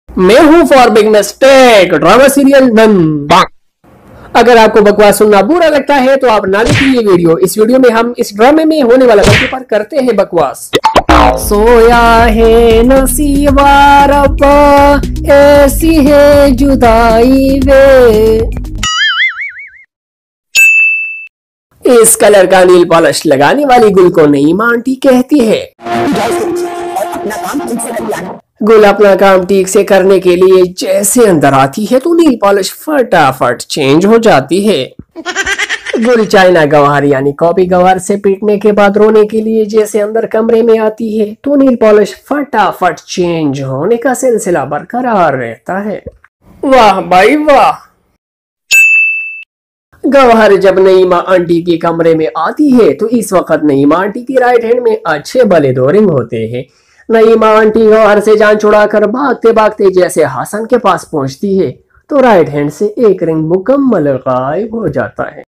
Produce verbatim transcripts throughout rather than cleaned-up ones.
मैं हूँ for big mistake drama serial done. अगर आपको बकवास सुनना बुरा लगता है तो आप ना देखिए ये वीडियो। इस वीडियो में हम इस ड्रामे में होने वाला गलती पर करते हैं बकवास। सोया है नसीबा रब्बा, ऐसी है जुदाई वे। इस कलर का नील पॉलिश लगाने वाली गुल को नईमा आंटी कहती है। गुल अपना काम ठीक से करने के लिए जैसे अंदर आती है तो नील पॉलिश फटाफट चेंज हो जाती है। गुल चाइना गवार यानी कॉपी गवार से पीटने के बाद रोने के लिए जैसे अंदर कमरे में आती है तो नील पॉलिश फटाफट चेंज होने का सिलसिला बरकरार रहता है। वाह भाई वाह। गवार जब नईमा आंटी के कमरे में आती है तो इस वक्त नईमा आंटी की राइट हैंड में अच्छे भले दो रिंग होते हैं। नईमा आंटी गवार से जान छुड़ाकर भागते भागते जैसे हसन के पास पहुंचती है तो राइट हैंड से एक रिंग मुकम्मल गायब हो जाता है।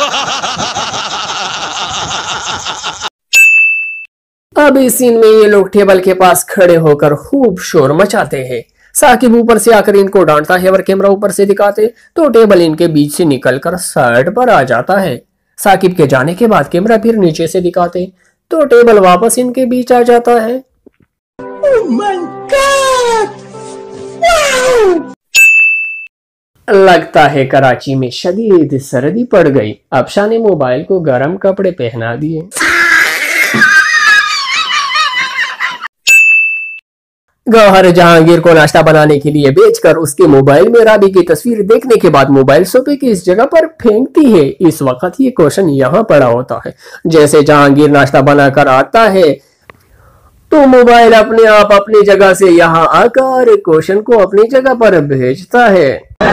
अब इस सीन में ये लोग टेबल के पास खड़े होकर खूब शोर मचाते हैं। साकिब ऊपर से आकर इनको डांटता है और कैमरा ऊपर से दिखाते तो टेबल इनके बीच से निकलकर साइड पर आ जाता है। साकिब के जाने के बाद कैमरा फिर नीचे से दिखाते तो टेबल वापस इनके बीच आ जाता है। Oh my God! Wow! लगता है कराची में शदीद सर्दी पड़ गई। अफशा ने मोबाइल को गर्म कपड़े पहना दिए। गौहर जहांगीर को नाश्ता बनाने के लिए बेचकर उसके मोबाइल में राबी की तस्वीर देखने के बाद मोबाइल सोफे की इस जगह पर फेंकती है। इस वक्त ये क्वेश्चन यहाँ पड़ा होता है। जैसे जहांगीर नाश्ता बनाकर आता है तो मोबाइल अपने आप अपनी जगह से यहाँ आकर क्वेश्चन को अपनी जगह पर भेजता है।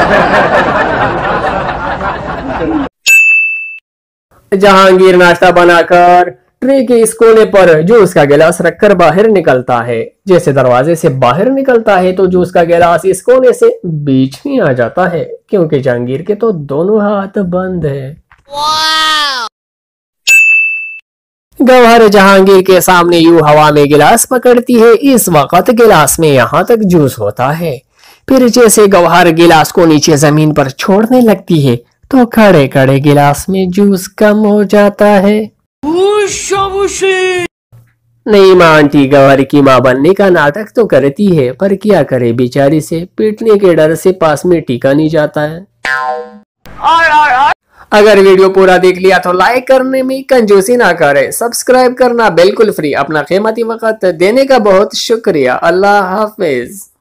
जहांगीर नाश्ता बनाकर ट्रे के इस कोने पर जूस का गिलास रखकर बाहर निकलता है। जैसे दरवाजे से बाहर निकलता है तो जूस का गिलास इस कोने से बीच में आ जाता है क्योंकि जहांगीर के तो दोनों हाथ बंद है। गौहर जहांगीर के सामने यूं हवा में गिलास पकड़ती है। इस वक्त गिलास में यहाँ तक जूस होता है। फिर जैसे गौहर गिलास को नीचे जमीन पर छोड़ने लगती है तो खड़े खड़े गिलास में जूस कम हो जाता है। नईमा आंटी गौहर की माँ बनने का नाटक तो करती है पर क्या करे, बेचारी से पीटने के डर से पास में टिका नहीं जाता है। अगर वीडियो पूरा देख लिया तो लाइक करने में कंजूसी ना करें। सब्सक्राइब करना बिल्कुल फ्री। अपना कीमती वक्त देने का बहुत शुक्रिया। अल्लाह हाफिज।